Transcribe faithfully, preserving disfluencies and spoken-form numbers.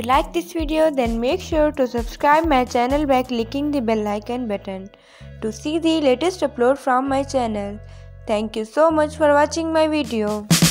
you like this video, then make sure to subscribe my channel by clicking the bell icon button to see the latest upload from my channel. Thank you so much for watching my video.